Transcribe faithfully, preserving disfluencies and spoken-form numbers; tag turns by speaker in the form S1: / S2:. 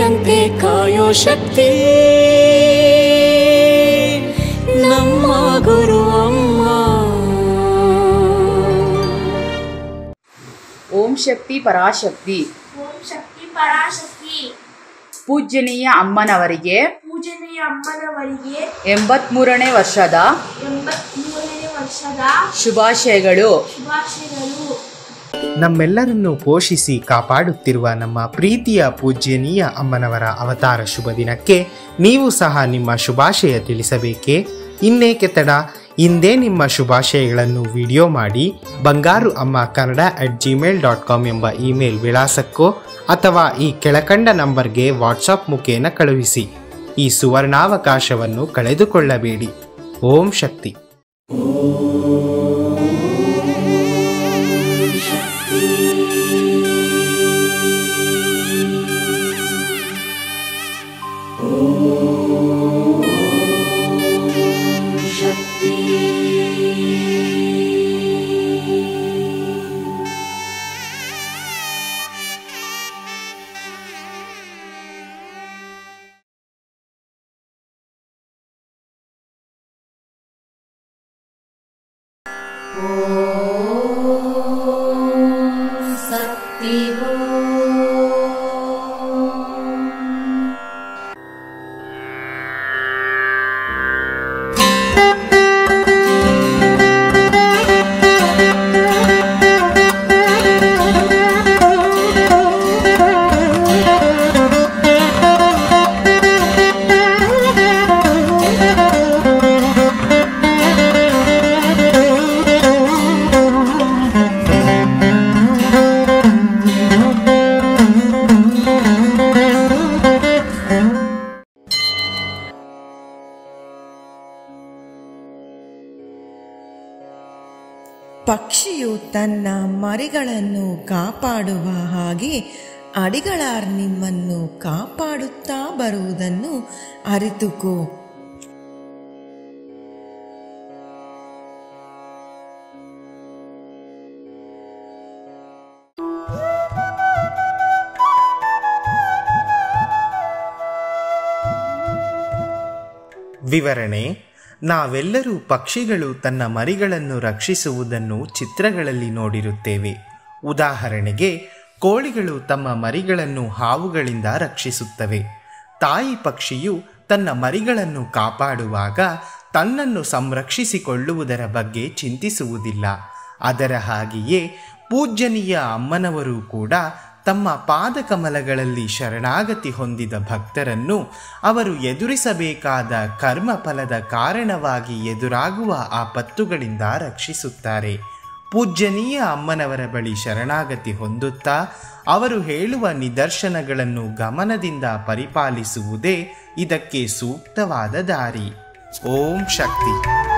S1: ತಾಯಿಯಂತೆ ಕಾಯೋ ಶಕ್ತಿ ನಮ್ಮ ಗುರು ಅಮ್ಮ.
S2: ಓಂ ಶಕ್ತಿ ಪರಾಶಕ್ತಿ.
S3: ಓಂ ಶಕ್ತಿ ಪರಾಶಕ್ತಿ.
S2: ಪೂಜ್ಯನೀಯ ಅಮ್ಮನವರಿಗೆ
S3: ಪೂಜನೀಯ ಅಮ್ಮನವರಿಗೆ
S2: ಎಂಬತ್ಮೂರನೇ ವರ್ಷದ
S3: ಎಂಬತ್ಮೂರನೇ ವರ್ಷದ
S2: ಶುಭಾಶಯಗಳು.
S3: ಶುಭಾಶಯಗಳು.
S4: ನಮ್ಮೆಲ್ಲರನ್ನು ಪೋಷಿಸಿ ಕಾಪಾಡುತ್ತಿರುವ ನಮ್ಮ ಪ್ರೀತಿಯ ಪೂಜ್ಯನೀಯ ಅಮ್ಮನವರ ಅವತಾರ ಶುಭ ದಿನಕ್ಕೆ ನೀವು ಸಹ ನಿಮ್ಮ ಶುಭಾಶಯ ತಿಳಿಸಬೇಕೇ? ಇನ್ನೇಕೆ ತಡ, ಇಂದೇ ನಿಮ್ಮ ಶುಭಾಶಯಗಳನ್ನು ವಿಡಿಯೋ ಮಾಡಿ Bangaru Amma Kannada at Gmail dot com ಎಂಬ ಇಮೇಲ್ ವಿಳಾಸಕ್ಕೋ ಅಥವಾ ಈ ಕೆಳಕಂಡ ನಂಬರ್ಗೆ ವಾಟ್ಸಪ್ ಮುಖೇನ ಕಳುಹಿಸಿ. ಈ ಸುವರ್ಣಾವಕಾಶವನ್ನು ಕಳೆದುಕೊಳ್ಳಬೇಡಿ. ಓಂ ಶಕ್ತಿ.
S5: ಪಕ್ಷಿಯು ತನ್ನ ಮರಿಗಳನ್ನು ಕಾಪಾಡುವ ಹಾಗೆ ಅಡಿಗಳಾರ್ ನಿಮ್ಮನ್ನು ಕಾಪಾಡುತ್ತಾ ಬರುವುದನ್ನು ಅರಿತುಕೋ.
S4: ವಿವರಣೆ: ನಾವೆಲ್ಲರೂ ಪಕ್ಷಿಗಳು ತನ್ನ ಮರಿಗಳನ್ನು ರಕ್ಷಿಸುವುದನ್ನು ಚಿತ್ರಗಳಲ್ಲಿ ನೋಡಿರುತ್ತೇವೆ. ಉದಾಹರಣೆಗೆ, ಕೋಳಿಗಳು ತಮ್ಮ ಮರಿಗಳನ್ನು ಹಾವುಗಳಿಂದ ರಕ್ಷಿಸುತ್ತವೆ. ತಾಯಿ ಪಕ್ಷಿಯು ತನ್ನ ಮರಿಗಳನ್ನು ಕಾಪಾಡುವಾಗ ತನ್ನನ್ನು ಸಂರಕ್ಷಿಸಿಕೊಳ್ಳುವುದರ ಬಗ್ಗೆ ಚಿಂತಿಸುವುದಿಲ್ಲ. ಅದರ ಹಾಗೆಯೇ ಪೂಜ್ಯನೀಯ ಅಮ್ಮನವರು ಕೂಡ ತಮ್ಮ ಪಾದಕಮಲಗಳಲ್ಲಿ ಶರಣಾಗತಿ ಹೊಂದಿದ ಭಕ್ತರನ್ನು ಅವರು ಎದುರಿಸಬೇಕಾದ ಕರ್ಮಫಲದ ಕಾರಣವಾಗಿ ಎದುರಾಗುವ ಆಪತ್ತುಗಳಿಂದ ರಕ್ಷಿಸುತ್ತಾರೆ. ಪೂಜ್ಯನೀಯ ಅಮ್ಮನವರ ಬಳಿ ಶರಣಾಗತಿ ಹೊಂದುತ್ತಾ ಅವರು ಹೇಳುವ ನಿದರ್ಶನಗಳನ್ನು ಗಮನದಿಂದ ಪರಿಪಾಲಿಸುವುದೇ ಇದಕ್ಕೆ ಸೂಕ್ತವಾದ ದಾರಿ. ಓಂ ಶಕ್ತಿ.